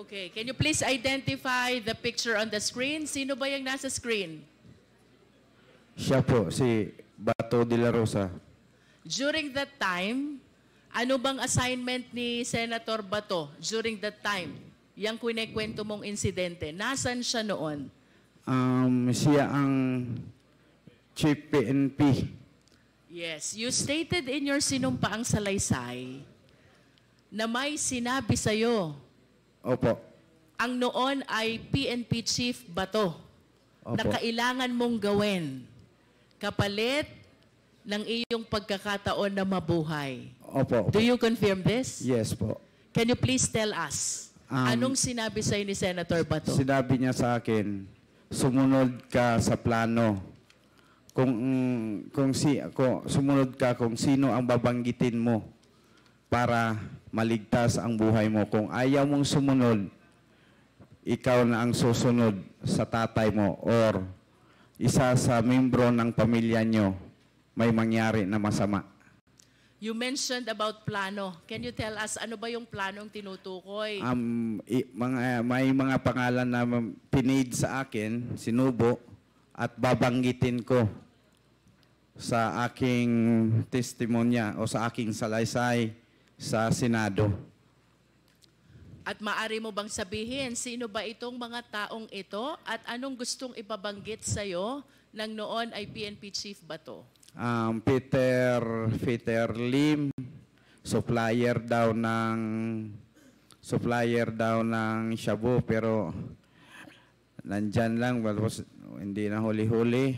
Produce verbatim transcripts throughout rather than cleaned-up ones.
Okay, can you please identify the picture on the screen? Sino ba yung nasa screen? Siya po, si Bato de la Rosa. During that time, ano bang assignment ni Senator Bato during that time? Yang kwento mong insidente. Nasaan siya noon? Um, siya ang Chief P N P. Yes. You stated in your sinumpaang salaysay na may sinabi sa'yo. Opo. Ang noon ay P N P Chief Bato. Opo. Na kailangan mong gawin kapalit ng iyong pagkakataon na mabuhay. Opo, opo. Do you confirm this? Yes po. Can you please tell us, Um, anong sinabi sa'yo ni Senator Bato? Sinabi niya sa akin, sumunod ka sa plano. Kung, mm, kung, si, kung sumunod ka kung sino ang babanggitin mo para maligtas ang buhay mo. Kung ayaw mong sumunod, ikaw na ang susunod sa tatay mo or isa sa membro ng pamilya nyo may mangyari na masama. You mentioned about plano. Can you tell us, ano ba yung planong tinutukoy? Um, i, mga, may mga pangalan na pinid sa akin, sinubo, at babanggitin ko sa aking testimonya o sa aking salaysay sa Senado. At maari mo bang sabihin, sino ba itong mga taong ito at anong gustong ipabanggit sa'yo nang noon ay P N P Chief Bato? Um, Peter, Peter Lim, supplier daw ng supplier daw ng shabu pero nandyan lang, tapos hindi na huli-huli.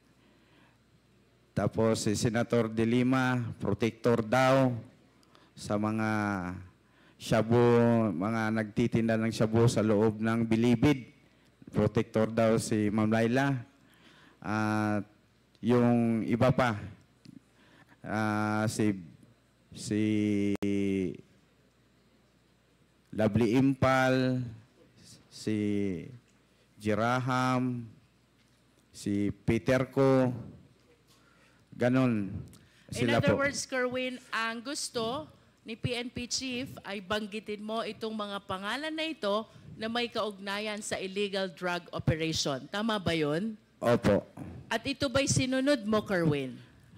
Tapos si Senator De Lima, protector daw sa mga shabu, mga nagtitinda ng shabu sa loob ng Bilibid. Protector daw si Ma'am Laila. At uh, yung iba pa, uh, si si Lovely Impal, si Jiraham, si Peter Ko, ganon. In Sila other po. words, Kerwin, ang gusto ni P N P Chief ay banggitin mo itong mga pangalan na ito na may kaugnayan sa illegal drug operation. Tama ba yun? Opo. At ito ba'y sinunod mo, Kerwin?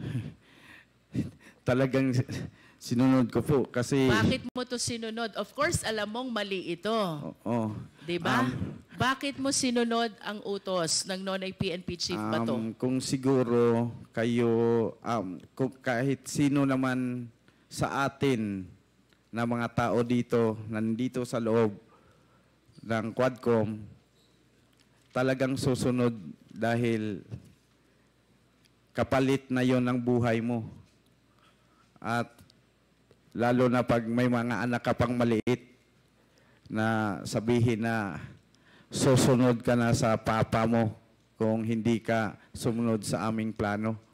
Talagang sinunod ko po kasi... Bakit mo to sinunod? Of course, alam mong mali ito. Oo. Diba? Um, Bakit mo sinunod ang utos ng noon ay P N P Chief Bato? Um, kung siguro kayo, um, kung kahit sino naman sa atin na mga tao dito, nandito sa loob ng Quadcom, talagang susunod dahil kapalit na yon ng buhay mo. At lalo na pag may mga anak ka pang maliit na sabihin na susunod ka na sa papa mo kung hindi ka sumunod sa aming plano.